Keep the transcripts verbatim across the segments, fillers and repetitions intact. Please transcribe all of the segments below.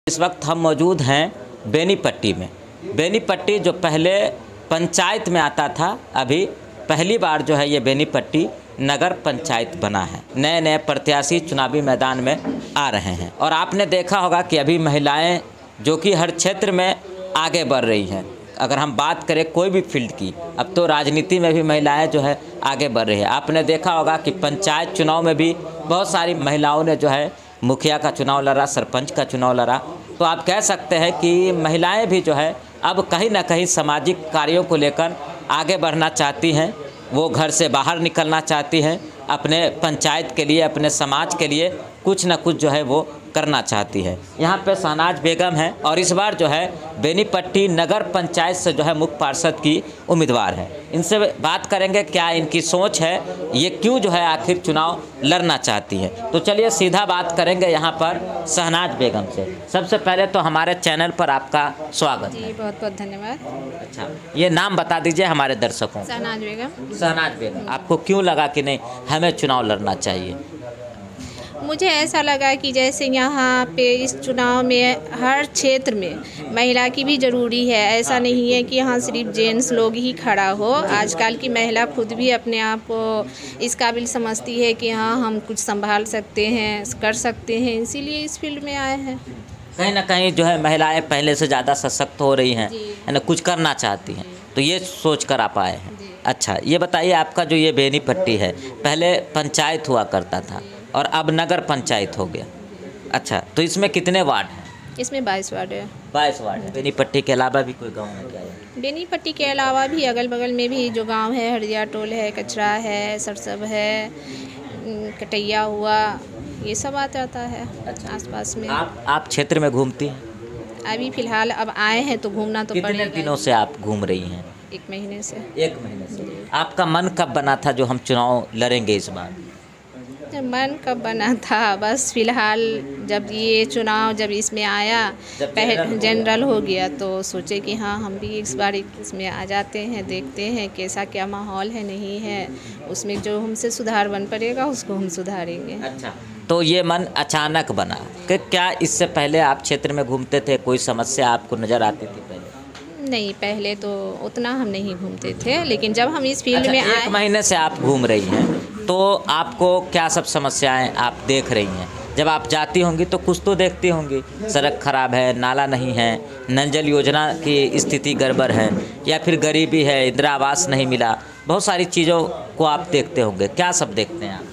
इस वक्त हम मौजूद हैं बेनीपट्टी में। बेनीपट्टी जो पहले पंचायत में आता था, अभी पहली बार जो है ये बेनीपट्टी नगर पंचायत बना है। नए नए प्रत्याशी चुनावी मैदान में आ रहे हैं और आपने देखा होगा कि अभी महिलाएं जो कि हर क्षेत्र में आगे बढ़ रही हैं। अगर हम बात करें कोई भी फील्ड की, अब तो राजनीति में भी महिलाएं जो है आगे बढ़ रही है। आपने देखा होगा कि पंचायत चुनाव में भी बहुत सारी महिलाओं ने जो है मुखिया का चुनाव लड़ा, सरपंच का चुनाव लड़ा। तो आप कह सकते हैं कि महिलाएं भी जो है अब कहीं ना कहीं सामाजिक कार्यों को लेकर आगे बढ़ना चाहती हैं। वो घर से बाहर निकलना चाहती हैं, अपने पंचायत के लिए, अपने समाज के लिए कुछ ना कुछ जो है वो करना चाहती है। यहाँ पे शहनाज बेगम है और इस बार जो है बेनीपट्टी नगर पंचायत से जो है मुख्य पार्षद की उम्मीदवार है। इनसे बात करेंगे क्या इनकी सोच है, ये क्यों जो है आखिर चुनाव लड़ना चाहती है। तो चलिए सीधा बात करेंगे यहाँ पर शहनाज बेगम से। सबसे पहले तो हमारे चैनल पर आपका स्वागत है। बहुत बहुत धन्यवाद। अच्छा, ये नाम बता दीजिए हमारे दर्शकों। शहनाज बेगम। शहनाज बेगम, आपको क्यों लगा कि नहीं हमें चुनाव लड़ना चाहिए? मुझे ऐसा लगा कि जैसे यहाँ पे इस चुनाव में हर क्षेत्र में महिला की भी ज़रूरी है। ऐसा नहीं है कि यहाँ सिर्फ जेंट्स लोग ही खड़ा हो। आजकल की महिला खुद भी अपने आप को इस काबिल समझती है कि हाँ हम कुछ संभाल सकते हैं, कर सकते हैं, इसीलिए इस फील्ड में आए हैं। कहीं ना कहीं जो है महिलाएं पहले से ज़्यादा सशक्त हो रही हैं, है ना, कुछ करना चाहती हैं, तो ये सोच कर आप आए हैं। अच्छा, ये बताइए आपका जो ये बेनीपट्टी है पहले पंचायत हुआ करता था और अब नगर पंचायत हो गया। अच्छा, तो इसमें कितने वार्ड हैं? इसमें बाईस वार्ड है। बाईस वार्ड है। बेनीपट्टी के अलावा भी कोई गांव में क्या है? बेनीपट्टी के अलावा भी अगल बगल में भी जो गांव है, हरदिया टोल है, कचरा है, सरसब है, कटैया हुआ, ये सब आ जाता है। अच्छा, आसपास में। आप आप क्षेत्र में घूमती हैं? अभी फ़िलहाल अब आए हैं तो घूमना तो पड़ेगा। कितने दिनों से आप घूम रही हैं? एक महीने से। एक महीने से। आपका मन कब बना था जो हम चुनाव लड़ेंगे इस बार? मन कब बना था, बस फिलहाल जब ये चुनाव जब इसमें आया, पहले जनरल हो गया तो सोचे कि हाँ हम भी इस बार इसमें आ जाते हैं, देखते हैं कैसा क्या माहौल है, नहीं है उसमें जो हमसे सुधार बन पड़ेगा उसको हम सुधारेंगे। अच्छा, तो ये मन अचानक बना कि क्या इससे पहले आप क्षेत्र में घूमते थे, कोई समस्या आपको नज़र आती थी पहले? नहीं, पहले तो उतना हम नहीं घूमते थे, लेकिन जब हम इस फील्ड अच्छा, में एक आए। महीने से आप घूम रही हैं तो आपको क्या सब समस्याएं आप देख रही हैं? जब आप जाती होंगी तो कुछ तो देखती होंगी, सड़क खराब है, नाला नहीं है, नल जल योजना की स्थिति गड़बड़ है, या फिर गरीबी है, इंदिरा आवास नहीं मिला, बहुत सारी चीज़ों को आप देखते होंगे। क्या सब देखते हैं आप?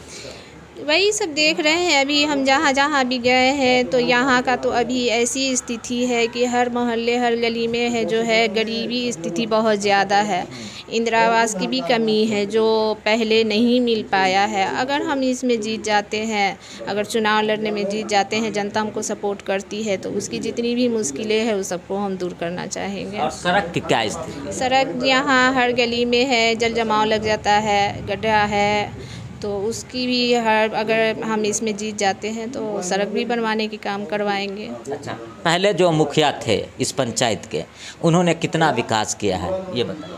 वही सब देख रहे हैं। अभी हम जहाँ जहाँ भी गए हैं तो यहाँ का तो अभी ऐसी स्थिति है कि हर मोहल्ले हर गली में है जो है गरीबी स्थिति बहुत ज़्यादा है। इंदिरा आवास की भी कमी है जो पहले नहीं मिल पाया है। अगर हम इसमें जीत जाते हैं, अगर चुनाव लड़ने में जीत जाते हैं, जनता हमको सपोर्ट करती है तो उसकी जितनी भी मुश्किलें हैं उस सबको हम दूर करना चाहेंगे। और सड़क की क्या स्थिति? सड़क यहाँ हर गली में है, जल जमाव लग जाता है, गड्ढा है, तो उसकी भी हर अगर हम इसमें जीत जाते हैं तो सड़क भी बनवाने की काम करवाएंगे। अच्छा, पहले जो मुखिया थे इस पंचायत के, उन्होंने कितना विकास किया है ये बताइए।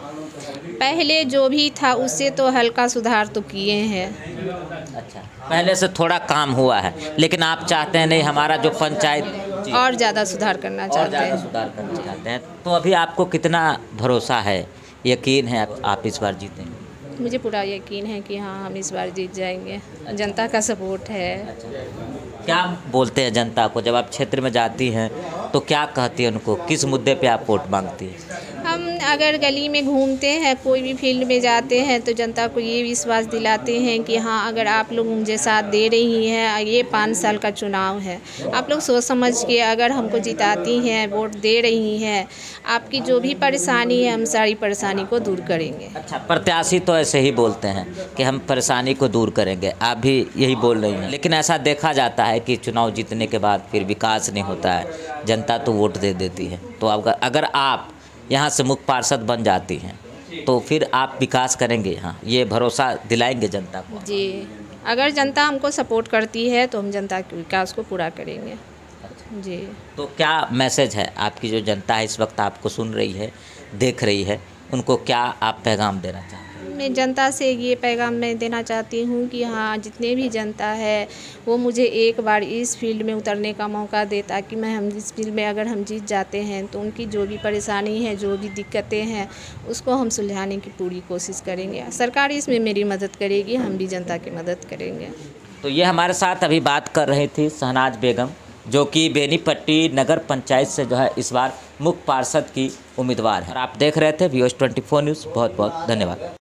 पहले जो भी था उससे तो हल्का सुधार तो किए हैं। अच्छा, पहले से थोड़ा काम हुआ है, लेकिन आप चाहते हैं नहीं हमारा जो पंचायत और ज़्यादा सुधार करना चाहते हैं। सुधार करना चाहते हैं। तो अभी आपको कितना भरोसा है, यकीन है आप, आप इस बार जीतेंगे? मुझे पूरा यकीन है कि हाँ हम इस बार जीत जाएंगे। जनता का सपोर्ट है। अच्छा, क्या बोलते हैं जनता को जब आप क्षेत्र में जाती हैं तो क्या कहती है उनको, किस मुद्दे पे आप वोट मांगती है? हम अगर गली में घूमते हैं, कोई भी फील्ड में जाते हैं तो जनता को ये विश्वास दिलाते हैं कि हाँ अगर आप लोग मुझे साथ दे रही हैं, ये पाँच साल का चुनाव है, आप लोग सोच समझ के अगर हमको जिताती हैं, वोट दे रही हैं, आपकी जो भी परेशानी है हम सारी परेशानी को दूर करेंगे। अच्छा, प्रत्याशी तो ऐसे ही बोलते हैं कि हम परेशानी को दूर करेंगे, आप भी यही बोल रही हैं, लेकिन ऐसा देखा जाता है कि चुनाव जीतने के बाद फिर विकास नहीं होता है, जनता तो वोट दे देती है। तो अगर अगर आप यहाँ से मुख्य पार्षद बन जाती हैं तो फिर आप विकास करेंगे, यहाँ ये भरोसा दिलाएंगे जनता को? जी, अगर जनता हमको सपोर्ट करती है तो हम जनता के विकास को पूरा करेंगे। जी, तो क्या मैसेज है आपकी जो जनता है इस वक्त आपको सुन रही है, देख रही है, उनको क्या आप पैगाम देना चाहते हैं? मैं जनता से ये पैगाम मैं देना चाहती हूँ कि हाँ, जितने भी जनता है वो मुझे एक बार इस फील्ड में उतरने का मौका दे, ताकि मैं हम इस फील्ड में अगर हम जीत जाते हैं तो उनकी जो भी परेशानी है, जो भी दिक्कतें हैं, उसको हम सुलझाने की पूरी कोशिश करेंगे। सरकार इसमें मेरी मदद करेगी, हम भी जनता की मदद करेंगे। तो ये हमारे साथ अभी बात कर रही थी शहनाज बेगम, जो कि बेनीपट्टी नगर पंचायत से जो है इस बार मुख्य पार्षद की उम्मीदवार है। और आप देख रहे थे V O S twenty four news. बहुत बहुत धन्यवाद।